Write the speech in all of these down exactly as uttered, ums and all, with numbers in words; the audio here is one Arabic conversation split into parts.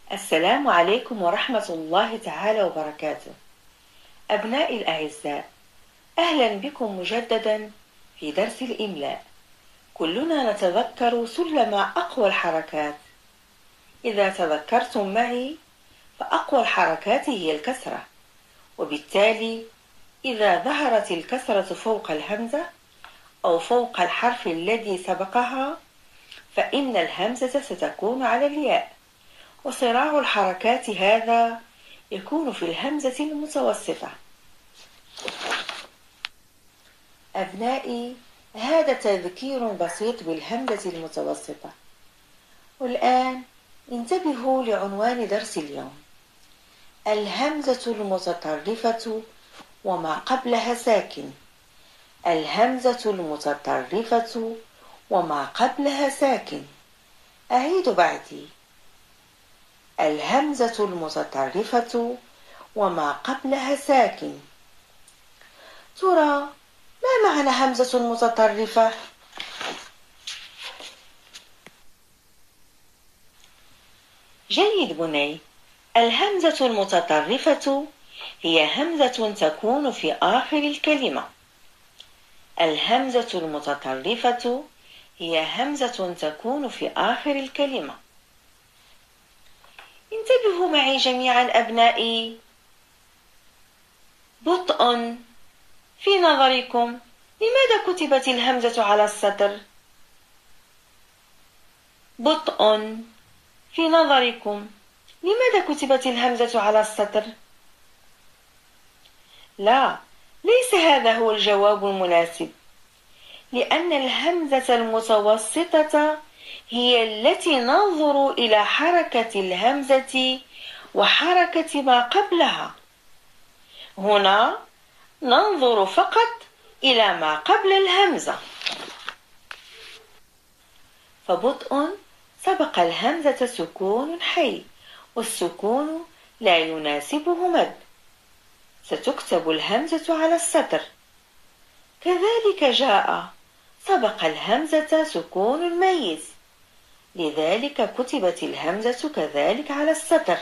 السلام عليكم ورحمة الله تعالى وبركاته. أبنائي الأعزاء، أهلا بكم مجددا في درس الإملاء. كلنا نتذكر سلم أقوى الحركات. إذا تذكرتم معي فأقوى الحركات هي الكسرة، وبالتالي إذا ظهرت الكسرة فوق الهمزة أو فوق الحرف الذي سبقها فإن الهمزة ستكون على الياء، وصراع الحركات هذا يكون في الهمزة المتوسطة. أبنائي، هذا تذكير بسيط بالهمزة المتوسطة. والآن انتبهوا لعنوان درس اليوم: الهمزة المتطرفة وما قبلها ساكن. الهمزة المتطرفة وما قبلها ساكن. أعيد بعدي: الهمزة المتطرفة وما قبلها ساكن. ترى ما معنى همزة متطرفة؟ جيد بني، الهمزة المتطرفة هي همزة تكون في آخر الكلمة. الهمزة المتطرفة هي همزة تكون في آخر الكلمة. انتبهوا معي جميعا أبنائي. بطء، في نظركم لماذا كتبت الهمزة على السطر؟ بطء، في نظركم لماذا كتبت الهمزة على السطر؟ لا، ليس هذا هو الجواب المناسب، لأن الهمزة المتوسطة هي التي ننظر إلى حركة الهمزة وحركة ما قبلها. هنا ننظر فقط إلى ما قبل الهمزة. فبطء سبق الهمزة سكون حي، والسكون لا يناسبه مد، ستكتب الهمزة على السطر. كذلك جاء سبق الهمزة سكون ميت، لذلك كتبت الهمزة كذلك على السطر.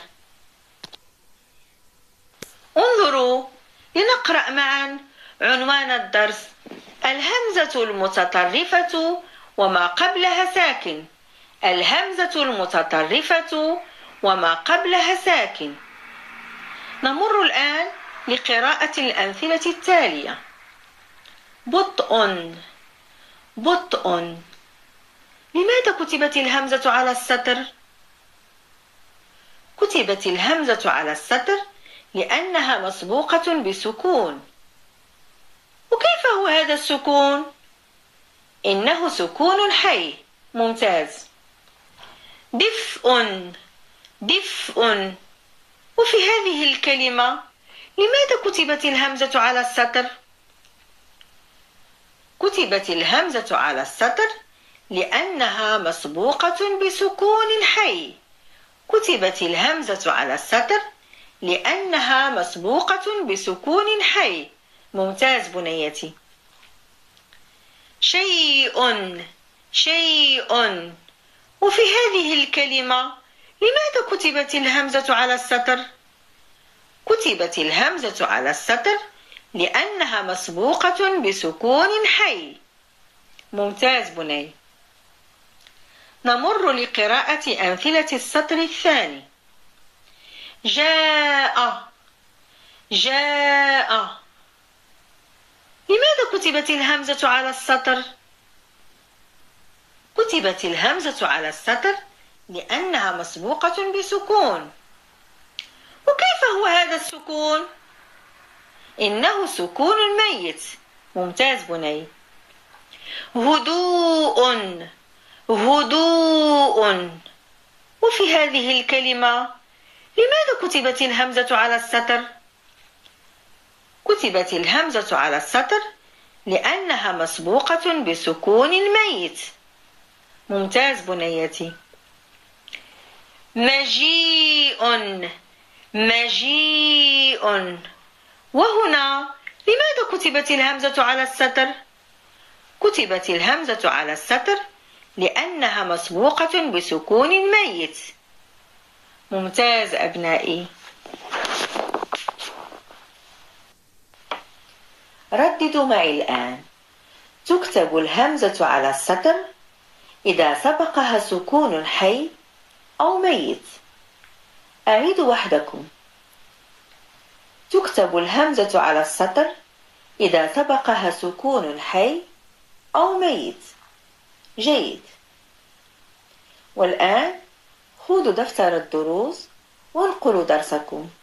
انظروا لنقرأ معا عنوان الدرس: الهمزة المتطرفة وما قبلها ساكن. الهمزة المتطرفة وما قبلها ساكن. نمر الآن لقراءة الأمثلة التالية: بطء. بطء، لماذا كتبت الهمزة على السطر؟ كتبت الهمزة على السطر لأنها مسبوقة بسكون. وكيف هو هذا السكون؟ إنه سكون حي. ممتاز. دفء. دفء، وفي هذه الكلمة لماذا كتبت الهمزة على السطر؟ كتبت الهمزة على السطر لأنها مسبوقة بسكون حي. كتبت الهمزة على السطر لأنها مسبوقة بسكون حي. ممتاز بنيتي. شيء. شيء، وفي هذه الكلمة لماذا كتبت الهمزة على السطر؟ كتبت الهمزة على السطر لأنها مسبوقة بسكون حي. ممتاز بني. نمر لقراءة أمثلة السطر الثاني: جاء. جاء، لماذا كتبت الهمزة على السطر؟ كتبت الهمزة على السطر لأنها مسبوقة بسكون. وكيف هو هذا السكون؟ إنه سكون ميت. ممتاز بني. هدوء. هدوء، وفي هذه الكلمة لماذا كتبت الهمزة على السطر؟ كتبت الهمزة على السطر لأنها مسبوقة بسكون ميت. ممتاز بنيتي. مجيء. مجيء، وهنا لماذا كتبت الهمزة على السطر؟ كتبت الهمزة على السطر لأنها مسبوقة بسكون ميت. ممتاز أبنائي. رددوا معي الآن. تكتب الهمزة على السطر إذا سبقها سكون حي أو ميت. أعيدوا وحدكم. تكتب الهمزة على السطر إذا سبقها سكون حي أو ميت. جيد. والآن خذوا دفتر الدروس وانقلوا درسكم.